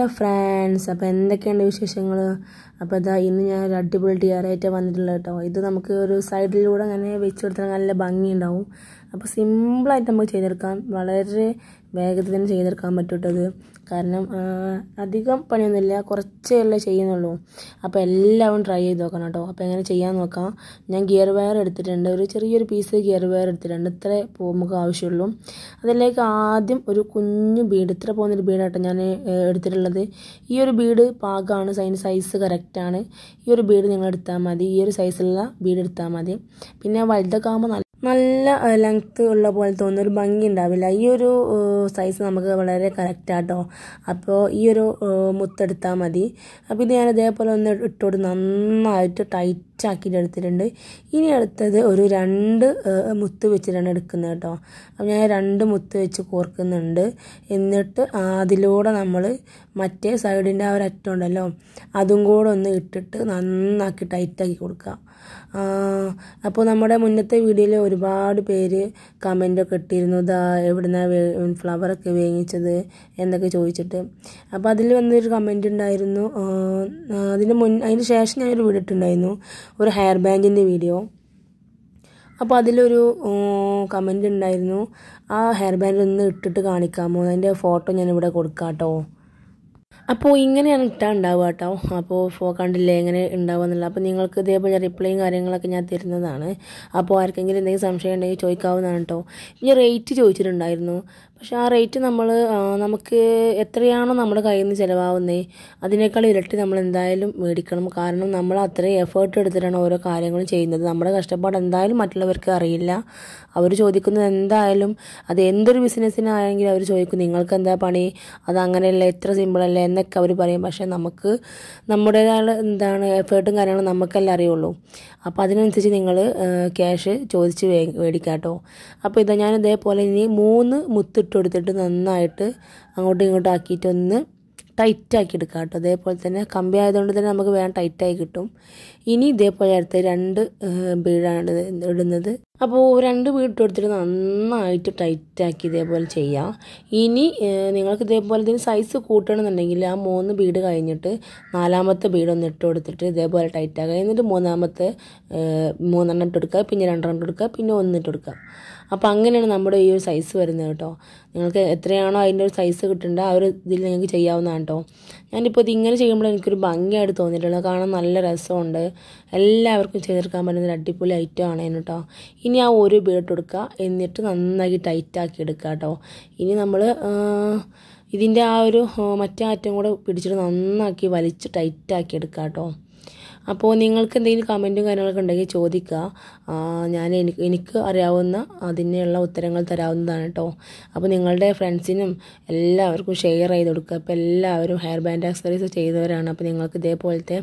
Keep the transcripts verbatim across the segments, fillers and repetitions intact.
Hello friends, അപ്പോൾ എന്തൊക്കെയുണ്ട് വിശേഷങ്ങൾ? അപ്പോൾ ഇതാ ഇന്ന് ഞാൻ ഒരു അടിപൊളി ടിയറായിട്ട് വന്നിട്ടുള്ളത് കേട്ടോ. ഇത് നമുക്ക് ഒരു സൈഡിലൂടെ അങ്ങനെ വെച്ച് കൊടുത്താൽ നല്ല ഭംഗിയുണ്ടാവും. അപ്പോൾ സിമ്പിളായിട്ട് നമുക്ക് ചെയ്തെടുക്കാം, വളരെ വേഗത്തിൽ തന്നെ ചെയ്തെടുക്കാൻ പറ്റുന്നത്. കാരണം അധികം പണിയൊന്നുമില്ല, കുറച്ചേ ചെയ്യുന്നുള്ളൂ. അപ്പോൾ എല്ലാവരും ട്രൈ ചെയ്ത് നോക്കണം കേട്ടോ. അപ്പോൾ എങ്ങനെ ചെയ്യാൻ നോക്കാം. ഞാൻ ഗിയർ വയർ എടുത്തിട്ടുണ്ട്, ഒരു ചെറിയൊരു പീസ് ഗിയർ വയർ എടുത്തിട്ടുണ്ട്. ഇത്ര നമുക്ക് ആവശ്യമുള്ളൂ. അതിലേക്ക് ആദ്യം ഒരു കുഞ്ഞു ബീഡ്, ഇത്ര പോകുന്നൊരു ബീഡാട്ടോ ഞാൻ എടുത്തിട്ടുള്ളത്. ഈ ഒരു ബീഡ് പാകമാണ്, അതിന് സൈസ് കറക്റ്റാണ്. ഈ ഒരു ബീഡ് നിങ്ങൾ എടുത്താൽ മതി, ഈ ഒരു സൈസിലുള്ള ബീഡ് എടുത്താൽ മതി. പിന്നെ വലുതൊക്കെ ആകുമ്പോൾ നല്ല നല്ല ലെങ്ത്ത് ഉള്ള പോലെ തോന്നുന്ന ഒരു ഭംഗി ഉണ്ടാവില്ല. ഈ ഒരു സൈസ് നമുക്ക് വളരെ കറക്റ്റാട്ടോ. അപ്പോൾ ഈ ഒരു മുത്തെടുത്താൽ മതി. അപ്പോൾ ഇത് ഞാൻ ഇതേപോലെ ഒന്ന് ഇട്ടോട്ട് നന്നായിട്ട് ടൈറ്റ് ആക്കിയിട്ട് എടുത്തിട്ടുണ്ട്. ഇനി അടുത്തത് ഒരു രണ്ട് മുത്ത് വെച്ചിട്ടാണ് എടുക്കുന്നത് കേട്ടോ. അപ്പോൾ ഞാൻ രണ്ട് മുത്ത് വെച്ച് കോർക്കുന്നുണ്ട്. എന്നിട്ട് അതിലൂടെ നമ്മൾ മറ്റേ സൈഡിൻ്റെ ആ ഒരു അറ്റം ഉണ്ടല്ലോ, അതും കൂടെ ഒന്ന് ഇട്ടിട്ട് നന്നാക്കി ടൈറ്റാക്കി കൊടുക്കുക. അപ്പോൾ നമ്മുടെ മുന്നത്തെ വീഡിയോയിൽ ഒരുപാട് പേര് കമൻറ്റൊക്കെ ഇട്ടിരുന്നു, ഇതാ എവിടുന്നാണ് ഫ്ലവറൊക്കെ വേങ്ങിച്ചത് എന്നൊക്കെ ചോദിച്ചിട്ട്. അപ്പോൾ അതിൽ വന്നൊരു കമൻറ്റ് ഉണ്ടായിരുന്നു. അതിന് മുൻ അതിന് ശേഷം ഞാനൊരു വീഡിയോ ഇട്ടുണ്ടായിരുന്നു, ഒരു ഹെയർ ബാൻഡിൻ്റെ വീഡിയോ. അപ്പോൾ അതിലൊരു കമൻറ്റ് ഉണ്ടായിരുന്നു, ആ ഹെയർ ബാൻഡ് ഒന്ന് ഇട്ടിട്ട് കാണിക്കാമോ, അതിൻ്റെ ഫോട്ടോ ഞാനിവിടെ കൊടുക്കാം കേട്ടോ. അപ്പോൾ ഇങ്ങനെയാണ് ഇട്ടാൽ ഉണ്ടാവുക കേട്ടോ. അപ്പോൾ ഫോ കണ്ടില്ലേ എങ്ങനെ ഉണ്ടാവുക എന്നുള്ളത്. അപ്പോൾ നിങ്ങൾക്ക് ഇതേപോലെ റിപ്ലൈയും കാര്യങ്ങളൊക്കെ ഞാൻ തരുന്നതാണ്. അപ്പോൾ ആർക്കെങ്കിലും എന്തെങ്കിലും സംശയം ഉണ്ടെങ്കിൽ ചോദിക്കാവുന്നതാണ് കേട്ടോ. ഇനി റേറ്റ് ചോദിച്ചിട്ടുണ്ടായിരുന്നു. പക്ഷേ ആ റേറ്റ് നമ്മൾ നമുക്ക് എത്രയാണോ നമ്മുടെ കയ്യിൽ നിന്ന് ചിലവാകുന്നത് അതിനേക്കാൾ ഇരട്ടി നമ്മൾ എന്തായാലും മേടിക്കണം. കാരണം നമ്മൾ അത്രയും എഫേർട്ട് എടുത്തിട്ടാണ് ഓരോ കാര്യങ്ങളും ചെയ്യുന്നത്. നമ്മുടെ കഷ്ടപ്പാട് എന്തായാലും മറ്റുള്ളവർക്ക് അറിയില്ല. അവർ ചോദിക്കുന്നത് എന്തായാലും, അത് എന്തൊരു ബിസിനസ്സിനായെങ്കിലും അവർ ചോദിക്കും നിങ്ങൾക്ക് എന്താ പണി, അത് അങ്ങനെയല്ല, എത്ര സിമ്പിളല്ല എന്നൊക്കെ അവർ പറയും. പക്ഷേ നമുക്ക് നമ്മുടേതായ എന്താണ് എഫേർട്ടും കാര്യങ്ങളും നമുക്കെല്ലാം അറിയുള്ളൂ. അപ്പോൾ അതിനനുസരിച്ച് നിങ്ങൾ ക്യാഷ് ചോദിച്ച് മേടിക്കാം കേട്ടോ. അപ്പോൾ ഇതാ ഞാൻ ഇതേപോലെ ഇനി മൂന്ന് മുത്തിട്ട് കൊടുത്തിട്ട് നന്നായിട്ട് അങ്ങോട്ടും ഇങ്ങോട്ടും ആക്കിയിട്ടൊന്ന് ടൈറ്റാക്കി എടുക്കാം കേട്ടോ. അതേപോലെ തന്നെ കമ്പി ആയതുകൊണ്ട് തന്നെ നമുക്ക് വേഗം ടൈറ്റായി കിട്ടും. ഇനി ഇതേപോലെ അടുത്ത് രണ്ട് ബീഡാണ് ഇടുന്നത്. അപ്പോൾ രണ്ട് ബീഡ് കൊടുത്തിട്ട് നന്നായിട്ട് ടൈറ്റാക്കി ഇതേപോലെ ചെയ്യാം. ഇനി നിങ്ങൾക്ക് ഇതേപോലെ ഇതിന് സൈസ് കൂട്ടണമെന്നുണ്ടെങ്കിൽ ആ മൂന്ന് ബീഡ് കഴിഞ്ഞിട്ട് നാലാമത്തെ ബീഡ് ഒന്ന് ഇട്ട് കൊടുത്തിട്ട് ഇതേപോലെ ടൈറ്റാക്കുക. എന്നിട്ട് മൂന്നാമത്തെ മൂന്നെണ്ണം ഇട്ട് കൊടുക്കുക, പിന്നെ രണ്ടെണ്ണം ഇട്ട് കൊടുക്കുക, പിന്നെ ഒന്നിട്ട് കൊടുക്കുക. അപ്പോൾ അങ്ങനെയാണ് നമ്മുടെ ഈ ഒരു സൈസ് വരുന്നത് കേട്ടോ. നിങ്ങൾക്ക് എത്രയാണോ അതിൻ്റെ ഒരു സൈസ് കിട്ടേണ്ടത് ആ ഒരു ഇതിൽ നിങ്ങൾക്ക് ചെയ്യാവുന്നതാണ് കേട്ടോ. ഞാനിപ്പോൾ ഇതിങ്ങനെ ചെയ്യുമ്പോൾ എനിക്കൊരു ഭംഗിയായിട്ട് തോന്നിയിട്ടുള്ളത്, കാണാൻ നല്ല രസമുണ്ട്. എല്ലാവർക്കും ചെയ്തെടുക്കാൻ പറ്റുന്ന ഒരു അടിപൊളി ഐറ്റം ആണ് കേട്ടോ. ഇനി ആ ഒരു ബീഡ് കൊടുക്കുക, എന്നിട്ട് നന്നാക്കി ടൈറ്റാക്കി എടുക്കുക കേട്ടോ. ഇനി നമ്മൾ ഇതിൻ്റെ ആ ഒരു മറ്റേ അറ്റം കൂടെ പിടിച്ചിട്ട് നന്നാക്കി വലിച്ച് ടൈറ്റാക്കി എടുക്കുക കേട്ടോ. അപ്പോൾ നിങ്ങൾക്ക് എന്തെങ്കിലും കമൻറ്റും കാര്യങ്ങളൊക്കെ ഉണ്ടെങ്കിൽ ചോദിക്കുക, ഞാൻ എനിക്ക് എനിക്ക് അറിയാവുന്ന അതിനുള്ള ഉത്തരങ്ങൾ തരാവുന്നതാണ് കേട്ടോ. അപ്പോൾ നിങ്ങളുടെ ഫ്രണ്ട്സിനും എല്ലാവർക്കും ഷെയർ ചെയ്ത് കൊടുക്കുക. അപ്പോൾ എല്ലാവരും ഹെയർ ബാൻഡ് ആക്സസറീസ് ചെയ്തവരാണ്. അപ്പോൾ നിങ്ങൾക്ക് ഇതേപോലത്തെ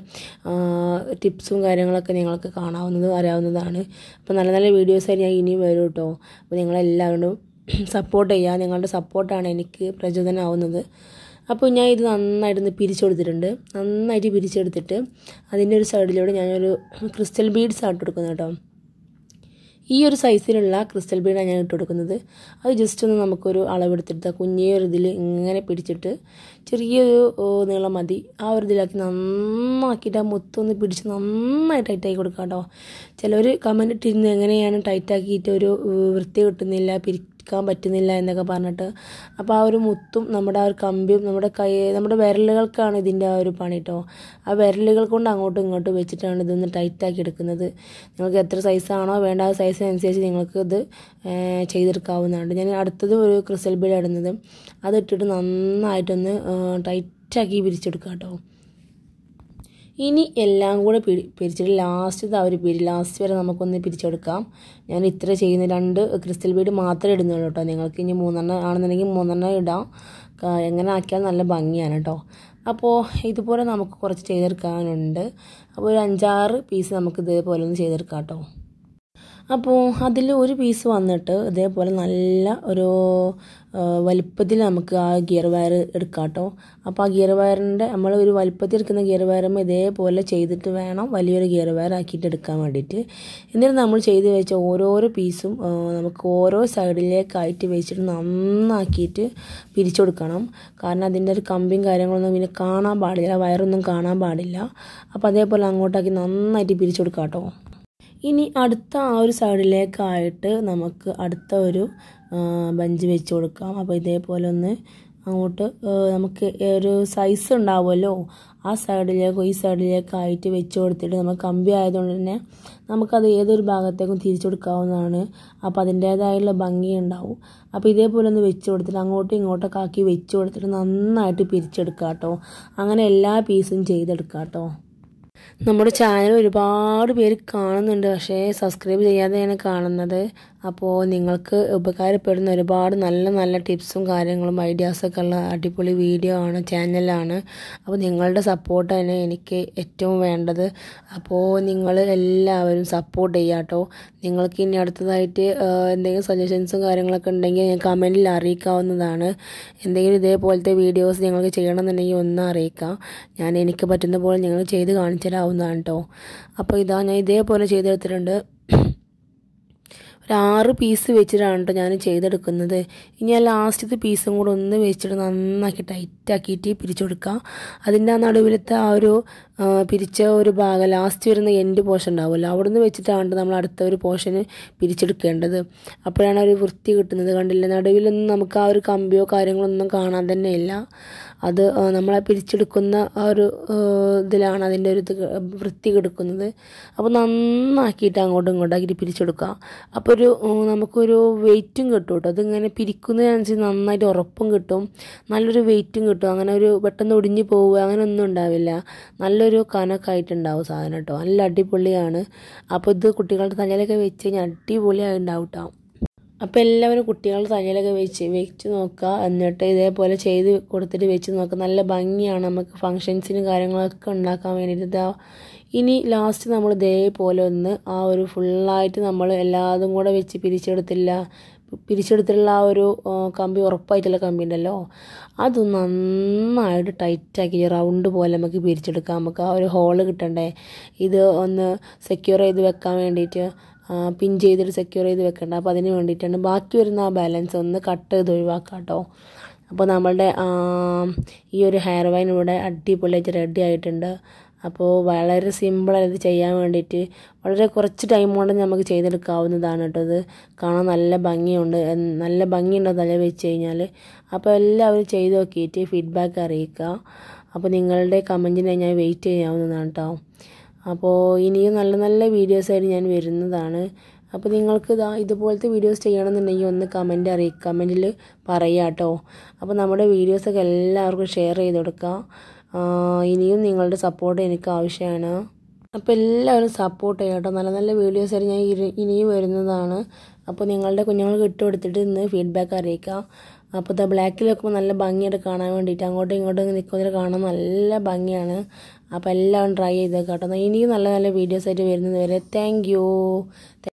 ടിപ്സും കാര്യങ്ങളൊക്കെ നിങ്ങൾക്ക് കാണാവുന്നതും അറിയാവുന്നതാണ്. അപ്പോൾ നല്ല നല്ല വീഡിയോസായിട്ട് ഞാൻ ഇനിയും വരും കേട്ടോ. അപ്പോൾ നിങ്ങളെല്ലാവരും സപ്പോർട്ട് ചെയ്യുക, നിങ്ങളുടെ സപ്പോർട്ടാണ് എനിക്ക് പ്രചോദനമാവുന്നത്. അപ്പോൾ ഞാൻ ഇത് നന്നായിട്ടൊന്ന് പിരിച്ചു കൊടുത്തിട്ടുണ്ട്. നന്നായിട്ട് പിരിച്ചെടുത്തിട്ട് അതിൻ്റെ ഒരു സൈഡിലൂടെ ഞാനൊരു ക്രിസ്റ്റൽ ബീഡ്സ് ആയിട്ട് കൊടുക്കുന്നത് കേട്ടോ. ഈ ഒരു സൈസിലുള്ള ക്രിസ്റ്റൽ ബീഡാണ് ഞാൻ ഇട്ട് കൊടുക്കുന്നത്. അത് ജസ്റ്റ് ഒന്ന് നമുക്കൊരു അളവെടുത്തിട്ട് കുഞ്ഞൊരു ഇതിൽ ഇങ്ങനെ പിടിച്ചിട്ട് ചെറിയൊരു നീളം മതി, ആ ഒരു ഇതിലാക്കി നന്നാക്കിയിട്ട് ആ മുത്തൊന്ന് പിടിച്ച് നന്നായി ടൈറ്റാക്കി കൊടുക്കാം കേട്ടോ. ചിലർ കമൻറ്റ് ഇട്ടിരുന്നു എങ്ങനെയാണ് ടൈറ്റാക്കിയിട്ട് ഒരു വൃത്തി കിട്ടുന്നില്ല, പിരിക്കാൻ പറ്റുന്നില്ല എന്നൊക്കെ പറഞ്ഞിട്ട്. അപ്പോൾ ആ ഒരു മുത്തും നമ്മുടെ ആ ഒരു കമ്പിയും നമ്മുടെ കൈ നമ്മുടെ വിരലുകൾക്കാണ് ഇതിൻ്റെ ആ ഒരു പണി കേട്ടോ. ആ വിരലുകൾ കൊണ്ട് അങ്ങോട്ടും ഇങ്ങോട്ടും വെച്ചിട്ടാണ് ഇതൊന്ന് ടൈറ്റാക്കി എടുക്കുന്നത്. നിങ്ങൾക്ക് എത്ര സൈസാണോ വേണ്ട ആ സൈസിനനുസരിച്ച് നിങ്ങൾക്ക് ഇത് ചെയ്തെടുക്കാവുന്നതാണ്. ഞാൻ അടുത്തത് ഒരു ക്രിസ്റ്റൽ ബീഡ് ഇടുന്നത്, അതിട്ടിട്ട് നന്നായിട്ടൊന്ന് ടൈറ്റാക്കി പിരിച്ചെടുക്കാം കേട്ടോ. ഇനി എല്ലാം കൂടെ പിരി പിരിച്ചിട്ട് ലാസ്റ്റ് ആ ഒരു പിരി ലാസ്റ്റ് വരെ നമുക്കൊന്ന് പിരിച്ചെടുക്കാം. ഞാൻ ഇത്ര ചെയ്യുന്ന രണ്ട് ക്രിസ്റ്റൽ ബീഡ് മാത്രമേ ഇടുന്നുള്ളൂ കേട്ടോ. നിങ്ങൾക്ക് ഇനി മൂന്നെണ്ണം ആണെന്നുണ്ടെങ്കിൽ മൂന്നെണ്ണം ഇടാം. എങ്ങനെ ആക്കിയാൽ നല്ല ഭംഗിയാണ് കേട്ടോ. അപ്പോൾ ഇതുപോലെ നമുക്ക് കുറച്ച് ചെയ്തെടുക്കാനുണ്ട്. അപ്പോൾ ഒരു അഞ്ചാറ് പീസ് നമുക്ക് ഇതേപോലെ ഒന്ന് ചെയ്തെടുക്കാം കേട്ടോ. അപ്പോൾ അതിൽ ഒരു പീസ് വന്നിട്ട് ഇതേപോലെ നല്ല ഒരു വലിപ്പത്തിൽ നമുക്ക് ആ ഗിയർ വയർ എടുക്കാം കേട്ടോ. അപ്പോൾ ആ ഗിയർ വയറിൻ്റെ നമ്മൾ ഒരു വലിപ്പത്തിൽ എടുക്കുന്ന ഗിയർ വയറുമ്പോൾ ഇതേപോലെ ചെയ്തിട്ട് വേണം വലിയൊരു ഗിയർ വയർ ആക്കിയിട്ട് എടുക്കാൻ വേണ്ടിയിട്ട്. എന്നിട്ട് നമ്മൾ ചെയ്ത് വെച്ച ഓരോരോ പീസും നമുക്ക് ഓരോ സൈഡിലേക്കായിട്ട് വെച്ചിട്ട് നന്നാക്കിയിട്ട് പിരിച്ചു കൊടുക്കണം. കാരണം അതിൻ്റെ ഒരു കമ്പിയും കാര്യങ്ങളൊന്നും പിന്നെ കാണാൻ പാടില്ല, വയറൊന്നും കാണാൻ പാടില്ല. അപ്പോൾ അതേപോലെ അങ്ങോട്ടാക്കി നന്നായിട്ട് പിരിച്ചു കൊടുക്കാം കേട്ടോ. ഇനി അടുത്ത ആ ഒരു സൈഡിലേക്കായിട്ട് നമുക്ക് അടുത്ത ഒരു ബഞ്ച് വെച്ച് കൊടുക്കാം. അപ്പോൾ ഇതേപോലെ ഒന്ന് അങ്ങോട്ട് നമുക്ക് ഒരു സൈസ് ഉണ്ടാവുമല്ലോ, ആ സൈഡിലേക്കോ ഈ സൈഡിലേക്കായിട്ട് വെച്ച് കൊടുത്തിട്ട് നമുക്ക് കമ്പി ആയതുകൊണ്ട് തന്നെ നമുക്കത് ഏതൊരു ഭാഗത്തേക്കും തിരിച്ചു കൊടുക്കാവുന്നതാണ്. അപ്പോൾ അതിൻ്റേതായുള്ള ഭംഗി ഉണ്ടാവും. അപ്പോൾ ഇതേപോലെ ഒന്ന് വെച്ച് കൊടുത്തിട്ട് അങ്ങോട്ടും ഇങ്ങോട്ടൊക്കെ ആക്കി വെച്ച് കൊടുത്തിട്ട് നന്നായിട്ട് പിരിച്ചെടുക്കുക കേട്ടോ. അങ്ങനെ എല്ലാ പീസും ചെയ്തെടുക്കുക കേട്ടോ. നമ്മുടെ ചാനൽ ഒരുപാട് പേര് കാണുന്നുണ്ട്, പക്ഷേ സബ്സ്ക്രൈബ് ചെയ്യാതെയാണ് കാണുന്നത്. അപ്പോൾ നിങ്ങൾക്ക് ഉപകാരപ്പെടുന്ന ഒരുപാട് നല്ല നല്ല ടിപ്സും കാര്യങ്ങളും ഐഡിയാസൊക്കെ ഉള്ള അടിപൊളി വീഡിയോ ആണ്, ചാനലാണ്. അപ്പോൾ നിങ്ങളുടെ സപ്പോർട്ടാണ് എനിക്ക് ഏറ്റവും വേണ്ടത്. അപ്പോൾ നിങ്ങൾ എല്ലാവരും സപ്പോർട്ട് ചെയ്യുക കേട്ടോ. നിങ്ങൾക്ക് ഇനി അടുത്തതായിട്ട് എന്തെങ്കിലും സജഷൻസും കാര്യങ്ങളൊക്കെ ഉണ്ടെങ്കിൽ ഞാൻ കമൻറ്റിൽ അറിയിക്കാവുന്നതാണ്. എന്തെങ്കിലും ഇതേപോലത്തെ വീഡിയോസ് ഞങ്ങൾക്ക് ചെയ്യണമെന്നുണ്ടെങ്കിൽ ഒന്ന് അറിയിക്കാം. ഞാൻ എനിക്ക് പറ്റുന്ന പോലെ നിങ്ങൾ ചെയ്ത് കാണിച്ചു തരാവുന്നതാണ് കേട്ടോ. അപ്പോൾ ഇതാ ഞാൻ ഇതേപോലെ ചെയ്തെടുത്തിട്ടുണ്ട്. ഒരു ആറ് പീസ് വെച്ചിട്ടാണ് കേട്ടോ ഞാൻ ചെയ്തെടുക്കുന്നത്. ഇനി ആ ലാസ്റ്റത്തെ പീസും കൂടെ ഒന്ന് വെച്ചിട്ട് നന്നാക്കി ടൈറ്റാക്കിയിട്ട് പിരിച്ചു കൊടുക്കുക. അതിൻ്റെ ആ നടുവിലത്തെ ആ ഒരു പിരിച്ച ഒരു ഭാഗം ലാസ്റ്റ് വരുന്ന എൻഡ് പോർഷൻ ഉണ്ടാവുമല്ലോ, അവിടെ നിന്ന് വെച്ചിട്ടാണ് നമ്മൾ അടുത്ത ഒരു പോർഷന് പിരിച്ചെടുക്കേണ്ടത്. അപ്പോഴാണ് ഒരു വൃത്തി കിട്ടുന്നത്. കണ്ടില്ല, നടുവിലൊന്നും നമുക്ക് ആ ഒരു കമ്പിയോ കാര്യങ്ങളൊന്നും കാണാൻ തന്നെ ഇല്ല. അത് നമ്മളെ പിരിച്ചെടുക്കുന്ന ആ ഒരു ഇതിലാണ് അതിൻ്റെ ഒരു ഇത് വൃത്തി കിടക്കുന്നത്. അപ്പോൾ നന്നാക്കിയിട്ട് അങ്ങോട്ടും ഇങ്ങോട്ടാക്കിയിട്ട് പിരിച്ചെടുക്കുക. അപ്പോൾ ഒരു നമുക്കൊരു വെയിറ്റും കിട്ടും കേട്ടോ. അതിങ്ങനെ പിരിക്കുന്നതിനനുസരിച്ച് നന്നായിട്ട് ഉറപ്പും കിട്ടും, നല്ലൊരു വെയിറ്റും കിട്ടും. അങ്ങനെ ഒരു പെട്ടെന്ന് ഒടിഞ്ഞു പോവുക അങ്ങനെ ഒന്നും ഉണ്ടാവില്ല. നല്ലൊരു കനക്കായിട്ടുണ്ടാവും സാധനം കേട്ടോ. നല്ല അടിപൊളിയാണ്. അപ്പോൾ ഇത് കുട്ടികളുടെ തലയിലൊക്കെ വെച്ച് കഴിഞ്ഞാൽ അടിപൊളിയായി ഉണ്ടാവും കേട്ടോ. അപ്പോൾ എല്ലാവരും കുട്ടികളുടെ തലയിലൊക്കെ വെച്ച് വെച്ച് നോക്കുക. എന്നിട്ട് ഇതേപോലെ ചെയ്ത് കൊടുത്തിട്ട് വെച്ച് നോക്കുക. നല്ല ഭംഗിയാണ് നമുക്ക് ഫങ്ഷൻസിനും കാര്യങ്ങളൊക്കെ ഉണ്ടാക്കാൻ വേണ്ടിയിട്ട്. ഇനി ലാസ്റ്റ് നമ്മൾ ഇതേപോലെ ഒന്ന് ആ ഒരു ഫുള്ളായിട്ട് നമ്മൾ എല്ലാതും കൂടെ വെച്ച് പിരിച്ചെടുത്തില്ല പിരിച്ചെടുത്തിട്ടുള്ള ആ ഒരു കമ്പി ഉറപ്പായിട്ടുള്ള കമ്പി ഉണ്ടല്ലോ, അത് നന്നായിട്ട് ടൈറ്റാക്കി റൗണ്ട് പോലെ നമുക്ക് പിരിച്ചെടുക്കാം. നമുക്ക് ആ ഒരു ഹോള് കിട്ടണ്ടേ, ഇത് ഒന്ന് സെക്യൂർ ചെയ്ത് വെക്കാൻ വേണ്ടിയിട്ട് പിൻ ചെയ്തിട്ട് സെക്യൂർ ചെയ്ത് വെക്കണ്ട. അപ്പോൾ അതിന് വേണ്ടിയിട്ടാണ്. ബാക്കി വരുന്ന ആ ബാലൻസ് ഒന്ന് കട്ട് ചെയ്ത് ഒഴിവാക്കാം കേട്ടോ. അപ്പോൾ നമ്മളുടെ ഈ ഒരു ഹെയർ വൈൻ ഇവിടെ അടിപൊളിയായിട്ട് റെഡി ആയിട്ടുണ്ട്. അപ്പോൾ വളരെ സിമ്പിളാണ് ഇത് ചെയ്യാൻ വേണ്ടിയിട്ട്. വളരെ കുറച്ച് ടൈം കൊണ്ട് നമുക്ക് ചെയ്തെടുക്കാവുന്നതാണ് കേട്ടോ. ഇത് കാണാൻ നല്ല ഭംഗിയുണ്ട്, നല്ല ഭംഗിയുണ്ടോ തല വെച്ച് കഴിഞ്ഞാൽ. അപ്പോൾ എല്ലാവരും ചെയ്ത് നോക്കിയിട്ട് ഫീഡ്ബാക്ക് അറിയിക്കുക. അപ്പോൾ നിങ്ങളുടെ കമൻറ്റിനെ ഞാൻ വെയിറ്റ് ചെയ്യാവുന്നതാണ് കേട്ടോ. അപ്പോൾ ഇനിയും നല്ല നല്ല വീഡിയോസായിട്ട് ഞാൻ വരുന്നതാണ്. അപ്പോൾ നിങ്ങൾക്ക് ഇതാ ഇതുപോലത്തെ വീഡിയോസ് ചെയ്യണമെന്നുണ്ടെങ്കിൽ ഒന്ന് കമൻറ്റ് അറിയിക്കുക, കമൻറ്റിൽ പറയുക കേട്ടോ. അപ്പോൾ നമ്മുടെ വീഡിയോസൊക്കെ എല്ലാവർക്കും ഷെയർ ചെയ്ത് കൊടുക്കുക. ഇനിയും നിങ്ങളുടെ സപ്പോർട്ട് എനിക്ക് ആവശ്യമാണ്. അപ്പോൾ എല്ലാവരും സപ്പോർട്ട് ചെയ്യാം കേട്ടോ. നല്ല നല്ല വീഡിയോസായിട്ട് ഞാൻ ഇനിയും വരുന്നതാണ്. അപ്പോൾ നിങ്ങളുടെ കുഞ്ഞുങ്ങൾക്ക് ഇട്ട് കൊടുത്തിട്ട് ഇന്ന് ഫീഡ്ബാക്ക് അറിയിക്കുക. അപ്പോൾ ഇത് ബ്ലാക്കിൽ വെക്കുമ്പോൾ നല്ല ഭംഗിയായിട്ട് കാണാൻ വേണ്ടിയിട്ട് അങ്ങോട്ടും ഇങ്ങോട്ടും നിൽക്കുന്നതിൽ കാണാൻ നല്ല ഭംഗിയാണ്. അപ്പോൾ എല്ലാവരും ട്രൈ ചെയ്തേക്കാം കേട്ടോ. ഇനിയും നല്ല നല്ല വീഡിയോസായിട്ട് വരുന്നത് വരെ താങ്ക് യു.